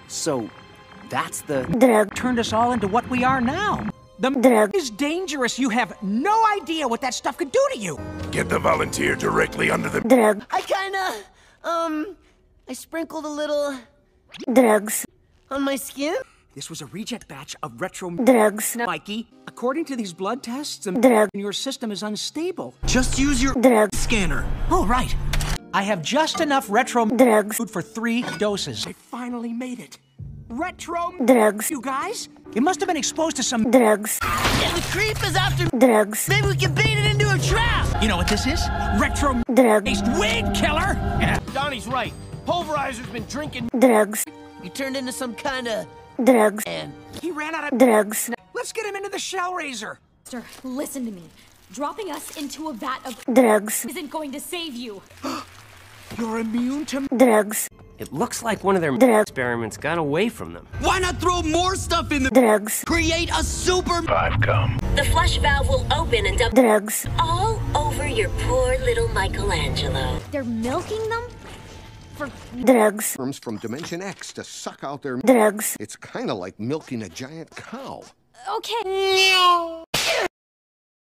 So, that's the drug turned us all into what we are now. The drug is dangerous. You have no idea what that stuff could do to you. Get the volunteer directly under the... drug I kinda, I sprinkled a little drugs on my skin. This was a reject batch of retro drugs Mikey. According to these blood tests, drug your system is unstable. Just use your drug scanner. Oh, right. I have just enough retro drugs food for 3 doses. I finally made it. Retro drugs you guys? It must have been exposed to some drugs If the creep is after drugs maybe we can bait it into a trap. You know what this is? Retro drug based wig killer. Donnie's right. Pulverizer's been drinking. drugs You turned into some kinda drugs man. He ran out of drugs Let's get him into the shell raiser. Sir, listen to me. Dropping us into a vat of drugs isn't going to save you. You're immune to drugs It looks like one of their Drug. experiments got away from them. Why not throw more stuff in the... drugs Create a super... 5 come. The flush valve will open and dump drugs all over your poor little Michelangelo. They're milking them? For drugs Worms from Dimension X to suck out their... drugs It's kind of like milking a giant cow. okay.